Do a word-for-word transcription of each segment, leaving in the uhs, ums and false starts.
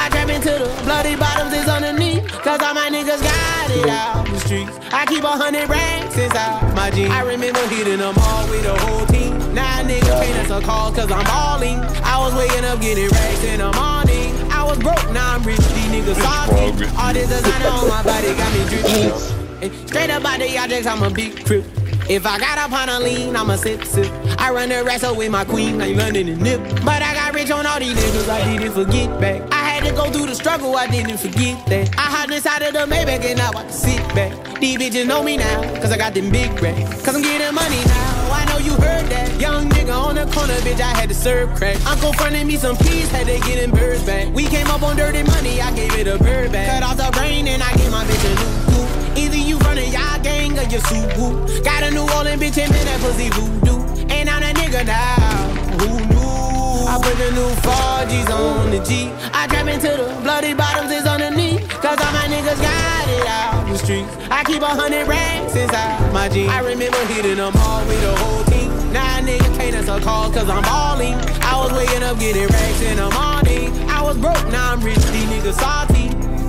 I trap into the bloody bottoms is underneath. Cause all my niggas got it out the streets. I keep a hundred racks inside my jeans. I remember hitting them all with the whole team. Now niggas can't answer calls cause I'm balling. I was waking up getting racks in the morning. I was broke, now I'm rich, these niggas salty. All this designer on my body got me dripping. Straight up out the objects, I'm a big crip. If I got up on a lean, I'ma sip, sip. I run the rest up with my queen, like London and Nip. But I got rich on all these niggas, I didn't forget back. I had to go through the struggle, I didn't forget that. I hopped inside of the Maybach and now I can sit back. These bitches know me now, cause I got them big racks. Cause I'm getting money now, I know you heard that. Young nigga on the corner, bitch, I had to serve crack. Uncle fronted me some peas, had to get them birds back. We came up on dirty money, I gave it a bird back. Cut off the brain and I gave my bitch a new coupe. Either you running y'all gang or you soup whoop. Got a New Orleans bitch and man, that pussy voodoo. And I'm that nigga now, who knew? I put the new four G's on the G. I trap into the bloody bottoms is underneath. Cause all my niggas got it out the streets. I keep a hundred racks inside my jeans. I remember hitting them all with the whole team. Now nigga can't answer calls cause I'm balling. I was waking up getting racks in the morning. I was broke, now I'm rich, these niggas salty.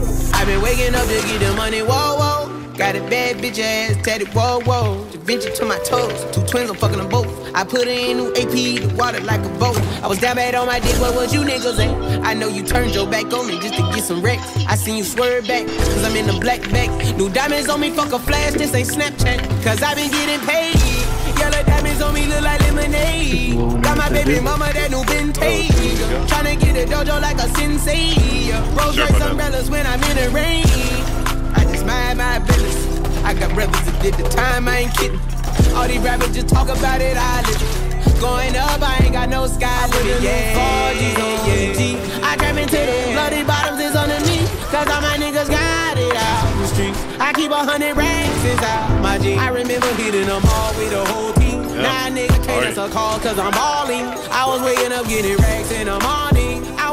I been waking up to get the money, whoa, whoa. Got a bad bitch ass tatted, whoa, whoa. Da Vinci to my toes, two twins, I'm fucking them both. I put her in new A P, the water like a boat. I was down bad on my dick, what was you niggas at? I know you turned your back on me just to get some wrecks. I seen you swerve back, cause I'm in the black back. New diamonds on me, fuck a flash, this ain't Snapchat. Cause I been getting paid. Yellow diamonds on me look like lemonade. Got my baby mama that new vintage. Tryna get a dojo like a sensei. Rose Royce umbrellas when I'm in the rain. I just mind my business. I got brothers that did the time, I ain't kidding. All these rappers just talk about it, I live. Going up, I ain't got no sky limit. Yeah, four G's on yeah. G. I trap into the bloody bottoms is underneath. Cause all my niggas got it out the streets. I keep a hundred racks inside my jeans. I remember hitting them all with the whole team. Yeah. Now nigga can't answer calls cause I'm balling. I was waking up getting racks in the morning. I